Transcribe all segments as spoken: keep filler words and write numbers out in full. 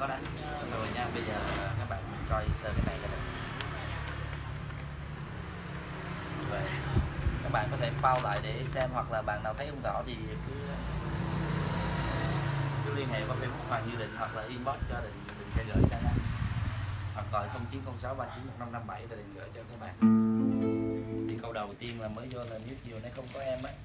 có đánh rồi nha. Bây giờ các bạn coi sơ cái này là được. Vậy các bạn có thể pause lại để xem, hoặc là bạn nào thấy không rõ thì cứ cứ liên hệ qua Facebook Hoàng Như Định, hoặc là inbox cho Định, Định sẽ gửi cho nha, hoặc gọi không chín không sáu ba chín một năm năm bảy và Định gửi cho các bạn. Thì câu đầu tiên là mới vô là nếu chiều nay không có em á.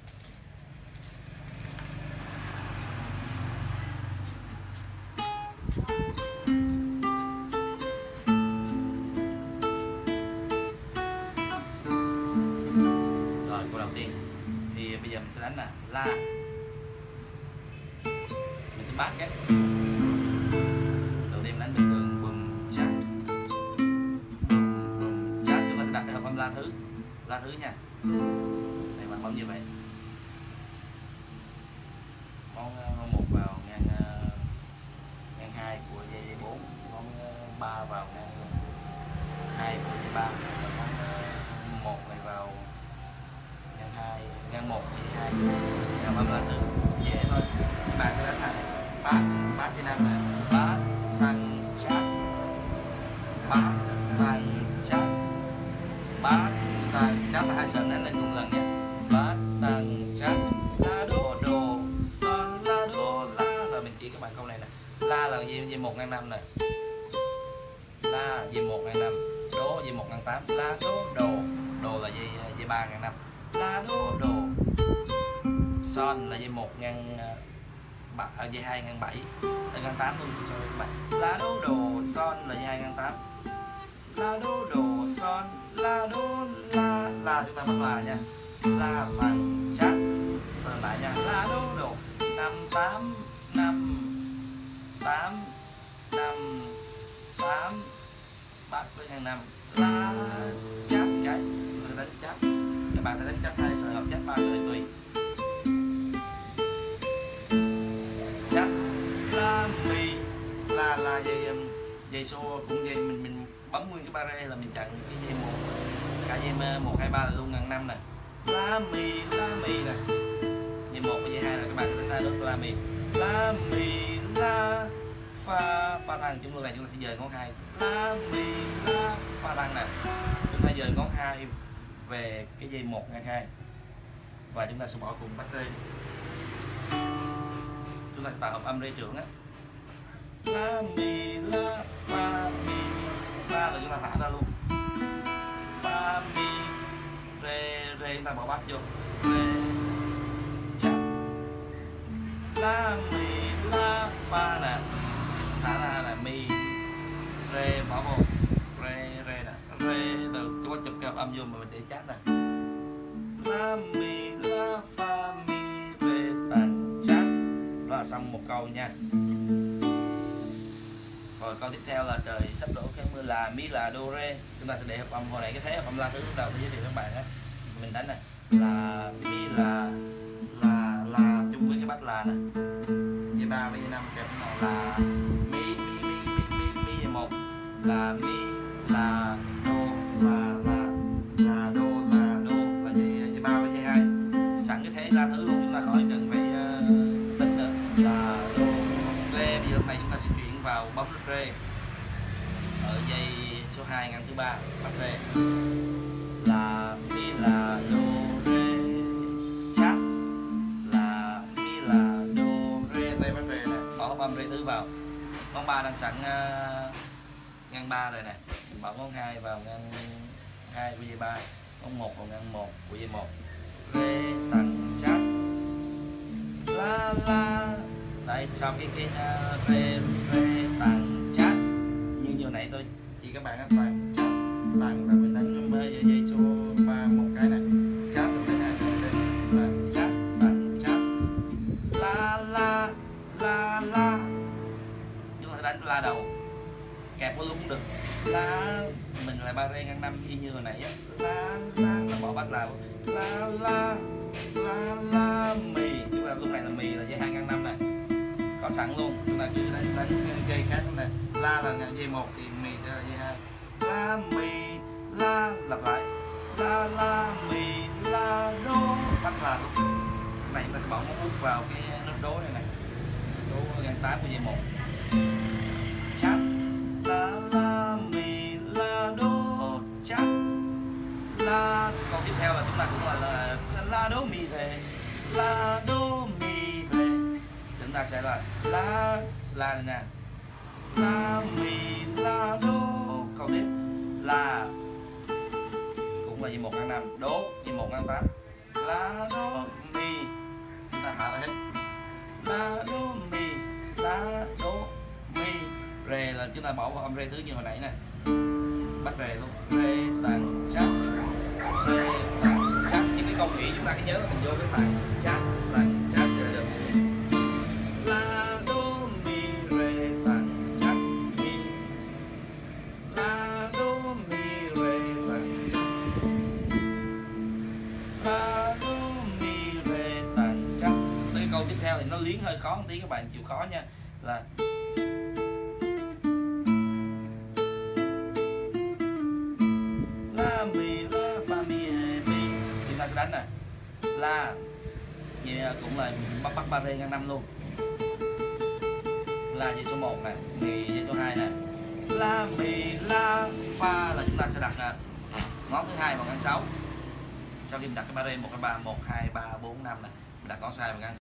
Rồi câu đầu tiên thì bây giờ mình sẽ đánh là la, mình sẽ bắt cái đầu tiên mình đánh bình thường bùm chát, bùm bùm chát. Chúng ta sẽ đặt cái hợp âm la thứ, la thứ nha. Đây bạn bấm như vậy, ngón một vào ngang ngang hai của dây bốn, ngón ba vào ngang hai của dây ba, và ngón một này vào ngang hai, ngang một của dây hai. Hợp âm la thứ dễ thôi. Các bạn sẽ đánh là bát, bát thứ năm là bát tăng chát, bát tăng chát, bát tăng chát là hai sợi đánh lên cùng lần nha. Bát tăng chát, la đô đồ son la đô la. Rồi mình chỉ các bạn câu này nè. La là dây dây một ngang năm nè, la dây một ngang năm, đô dây một ngang tám, la đô đồ, đồ là dây dây ba ngang năm, la đô đồ. Son là dây một ngang bảy, dây hai ngang bảy, ngang tám luôn. Sorry các bạn. La đô đồ son là dây hai ngang tám, la đô đồ son, la đô la, la chúng ta bắt là nha. La bằng chát, rồi lại nha. La đô đồ năm tám năm tám năm tám, bát với ngang năm, la chát cái chúng ta đánh chát. Các bạn sẽ đánh chát hai sợi hợp chát ba sợi tùy. Chát la mi, la la dây dây số cũng dây mình mình bấm nguyên cái ba rê là mình chặn cái dây một, cả dây một hai ba là luôn ngang năm nè. La mi la mi nè, dây một và dây hai là các bạn sẽ đánh ra nước la mi, la mi la pha pha thăng. Chúng này chúng ta sẽ dời ngón hai, la mi la pha thăng nè. Chúng ta dời ngón hai về cái dây một ngang hai và chúng ta sẽ bỏ cùng bắt rê. Chúng ta sẽ tạo hợp âm rê trưởng á. La mi la fa mi, fa là chúng ta thả ra luôn. Fa mi rê, rê chúng ta bỏ bắt vô. Rê chát, la mi la fa nè, thả ra là mi, rê bỏ vô, rê rê nè, rê từ chúng ta chụp cái hợp âm vô mà mình để chát nè. La mi la fa mi rê tàn chát. Đó là xong một câu nha. Rồi câu tiếp theo là trời sắp đổ cơn mưa, là mi là đô rê. Chúng ta sẽ để hợp âm hồi nãy cái thế hợp âm la thứ lúc đầu tôi giới thiệu các bạn á, mình đánh này là mi là là là chung với cái bát là nè, dây ba với dây năm kèm là mi mi mi mi mi mi dây một là mi là đô là là là đô là đô là dây dây ba với dây hai. Sẵn cái thế la thứ luôn, chúng ta khỏi cần phải uh, tính nữa. Là đô rê. Bây giờ lúc này chúng ta sẽ chuyển vào bấm nút rê ở dây số hai ngang thứ ba, bắt rê là mi là đô rê chát, là mi là đô rê, tay bắt rê nè, bỏ hợp âm rê thứ vào. Ngón ba đang sẵn uh, ngang ba rồi nè, mình bỏ ngón hai vào ngang hai của dây ba, ngón một vào ngang một của dây một, rê tăng chát, la la. Đây sau cái cái uh, rê rê tăng chát như như nãy tôi chỉ các bạn á, tăng chát tăng là mình đánh với dây số ba một cái này, chát là hai sợi đây, tăng chát tăng chát, la la la la. Chúng ta đánh la đầu kẹp có luôn cũng được. La mình là ba rê ngang năm y như hồi nãy á, la la là bỏ bắt là la la la la mì. Chúng ta lúc này là mì là dây hai ngang năm này, có sẵn luôn. Chúng ta cứ đánh đánh dây khác này, la là dây một thì mì sẽ là dây hai. La mì la, lặp lại la la mì la đô, bắt là luôn. Cái này chúng ta sẽ bỏ ngón út vào cái nút đố này này, đố ngang tám của dây một. la đô mi rê, la đô mi rê. Chúng ta sẽ là la la này nè, la mi la đô. Câu tiếp là cũng là một ngăn năm, đố một ngăn tám, la đô mi. Chúng ta hạ lại hết, la đô mi la đô mi rê, là chúng ta bỏ vào âm rê thứ như hồi nãy nè, bắt rê luôn, rê tàng chát, rê tàng chát. Những cái công nghĩa chúng ta cứ nhớ là mình vô cái tàng chát, tàng chát là được. La đô mi rê tàng chát mi, la đô mi rê tàng chát, la đô mi rê tàng chát. Tới cái câu tiếp theo thì nó liến hơi khó một tí, các bạn chịu khó nha, là la mi la fa mi mi. Chúng ta sẽ đánh nè, la vậy cũng là bắt bắt ba rê ngang năm luôn, la dây số một nè, mi dây số hai nè, la mi la fa là chúng ta sẽ đặt nè ngón thứ hai vào ngăn sáu. Sau khi mình đặt cái ba rê một, hai, ba, một, hai, ba, bốn, năm nè, mình đặt ngón số hai vào ngăn